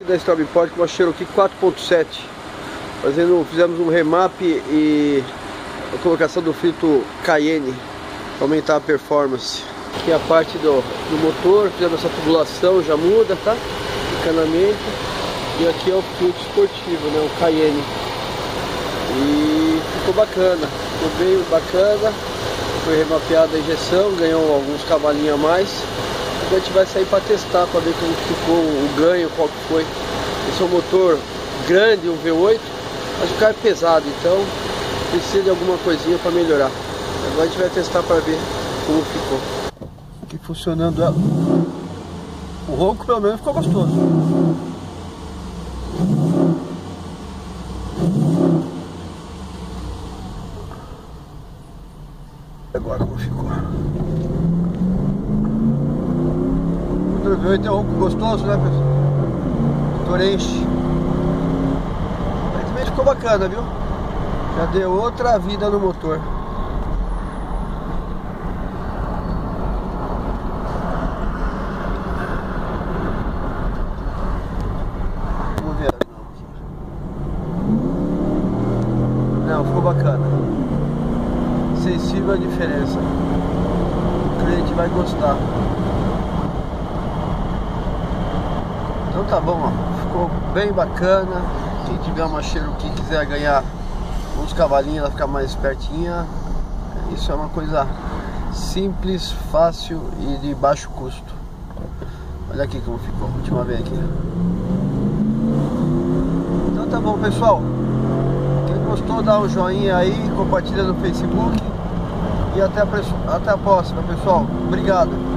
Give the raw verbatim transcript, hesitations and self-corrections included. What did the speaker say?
da Strawberry Pod com uma Cherokee quatro ponto sete. Fazendo, fizemos um remap e a colocação do filtro Cayenne para aumentar a performance. Aqui é a parte do, do motor, fizemos essa tubulação, já muda, tá? Encanamento. E aqui é o filtro esportivo, né? O Cayenne. E ficou bacana, ficou bem bacana. Foi remapeada a injeção, ganhou alguns cavalinhos a mais. A gente vai sair para testar, para ver como ficou o ganho, qual que foi. Esse é um motor grande, um V oito, mas o carro é pesado, então precisa de alguma coisinha para melhorar. Agora a gente vai testar para ver como ficou. Aqui funcionando ela. O ronco pelo menos ficou gostoso. Agora como ficou. O V oito é um ronco gostoso, né, pessoal? O motor enche. Mas também ficou bacana, viu? Já deu outra vida no motor. Vamos ver. Não, ficou bacana. Sensível a diferença. O cliente vai gostar. Então tá bom, ó. Ficou bem bacana. Quem tiver uma Cherokee e quiser ganhar uns cavalinhos, ela ficar mais espertinha, isso é uma coisa simples, fácil e de baixo custo. Olha aqui como ficou, a última vez aqui. Então tá bom, pessoal. Quem gostou, dá um joinha aí, compartilha no Facebook. E até a, até a próxima, pessoal. Obrigado.